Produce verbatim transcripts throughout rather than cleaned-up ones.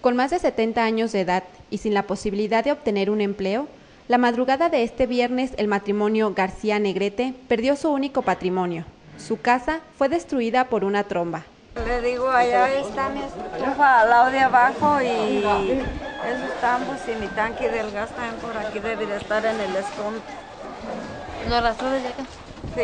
Con más de setenta años de edad y sin la posibilidad de obtener un empleo, la madrugada de este viernes el matrimonio García Negrete perdió su único patrimonio. Su casa fue destruida por una tromba. Le digo, allá está mi estufa al lado de abajo y esos tambos y mi tanque del gas también por aquí debe de estar en el escombro. ¿Lo arrastró desde acá? Sí.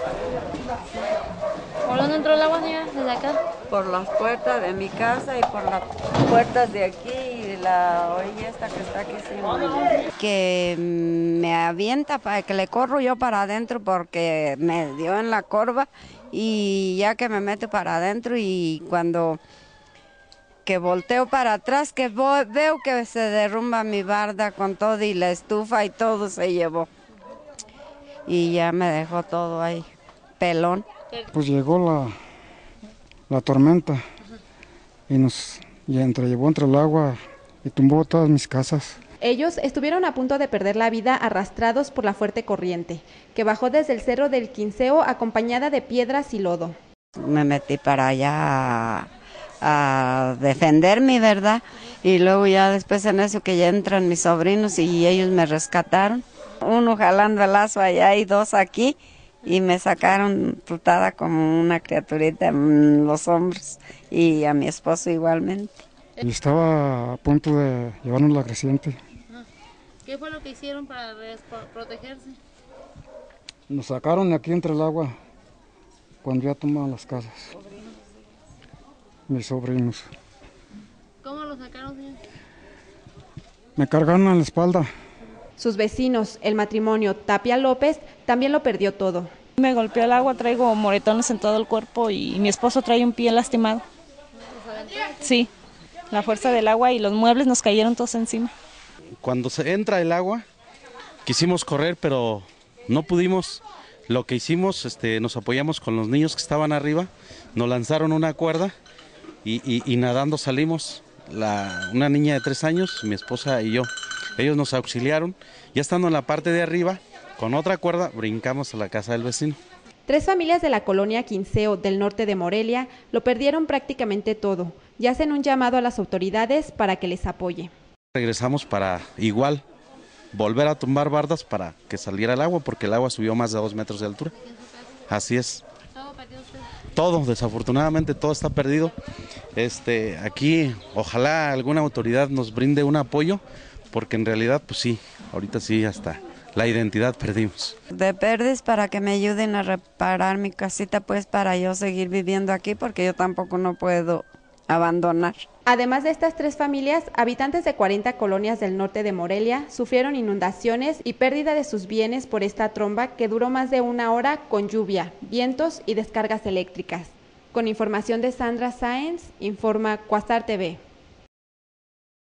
¿Por dónde entró el agua, señora? ¿Desde acá? Por las puertas de mi casa y por las puertas de aquí y la orilla esta que está aquí encima. Que me avienta para que le corro yo para adentro porque me dio en la corva y ya que me meto para adentro y cuando que volteo para atrás que veo que se derrumba mi barda con todo y la estufa y todo se llevó. Y ya me dejó todo ahí, pelón. Pues llegó la, la tormenta y nos y entre, llevó entre el agua y tumbó todas mis casas. Ellos estuvieron a punto de perder la vida arrastrados por la fuerte corriente, que bajó desde el cerro del Quinceo acompañada de piedras y lodo. Me metí para allá a, a defender mi verdad y luego ya después en eso que ya entran mis sobrinos y ellos me rescataron. Uno jalando el lazo allá y dos aquí y me sacaron tutada como una criaturita en los hombros y a mi esposo igualmente. Y estaba a punto de llevarnos la creciente. ¿Qué fue lo que hicieron para protegerse? Nos sacaron de aquí entre el agua cuando ya tomaban las casas. Mis sobrinos. ¿Cómo lo sacaron, señor? Me cargaron en la espalda. Sus vecinos, el matrimonio Tapia López, también lo perdió todo. Me golpeó el agua, traigo moretones en todo el cuerpo y mi esposo trae un pie lastimado. Sí, la fuerza del agua y los muebles nos cayeron todos encima. Cuando se entra el agua, quisimos correr, pero no pudimos. Lo que hicimos, este, nos apoyamos con los niños que estaban arriba, nos lanzaron una cuerda y, y, y nadando salimos. La, una niña de tres años, mi esposa y yo. Ellos nos auxiliaron, ya estando en la parte de arriba, con otra cuerda, brincamos a la casa del vecino. Tres familias de la colonia Quinceo del norte de Morelia lo perdieron prácticamente todo y hacen un llamado a las autoridades para que les apoye. Regresamos para igual volver a tumbar bardas para que saliera el agua, porque el agua subió más de dos metros de altura. Así es. ¿Todo perdió usted? Todo, desafortunadamente todo está perdido. Este, aquí, ojalá alguna autoridad nos brinde un apoyo, porque en realidad, pues sí, ahorita sí, hasta la identidad perdimos. De perdes para que me ayuden a reparar mi casita, pues para yo seguir viviendo aquí, porque yo tampoco no puedo abandonar. Además de estas tres familias, habitantes de cuarenta colonias del norte de Morelia sufrieron inundaciones y pérdida de sus bienes por esta tromba que duró más de una hora con lluvia, vientos y descargas eléctricas. Con información de Sandra Sáenz, informa Cuasar T V.